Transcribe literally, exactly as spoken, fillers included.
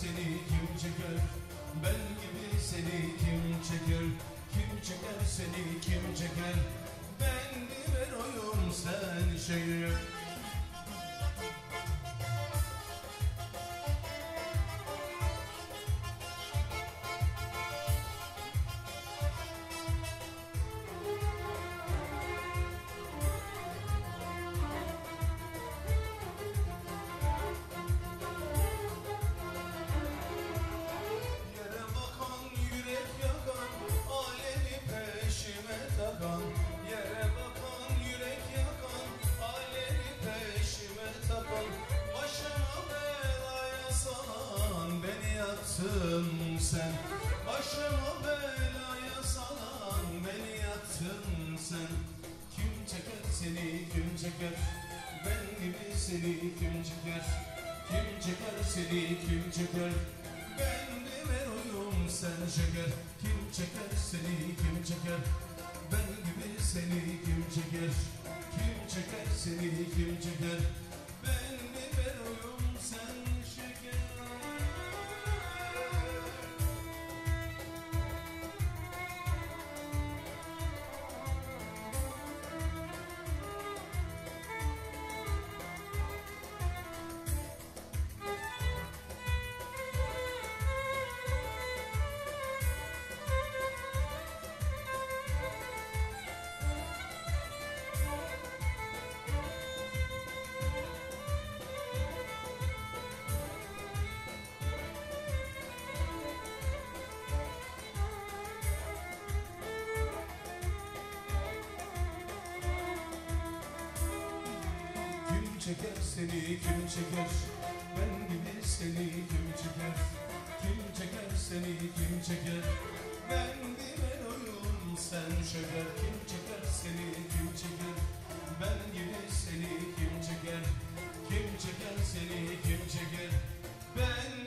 seni kim çeker? Ben gibi seni kim çeker? Kim çeker seni kim çeker? Ben bir oyum sen şehir. Yere bakan, yürek yakan, alemi peşime takan, başıma belaya salan beni yaktın sen. Başıma belaya salan beni yaktın sen. Kim çeker seni kim çeker? Ben gibi seni kim çeker? Kim çeker seni kim çeker? Ben de meroyum sen şeker. Kim çeker seni kim çeker? Ben gibi seni kim çeker? Kim çeker seni kim çeker? Ben de meroyum sen şeker. Kim çeker seni kim çeker? Ben gibi seni kim çeker? Kim çeker seni kim çeker? Ben gibi oyum sen şeker. Kim çeker seni kim çeker? Ben gibi seni kim çeker? Kim çeker seni kim çeker? Ben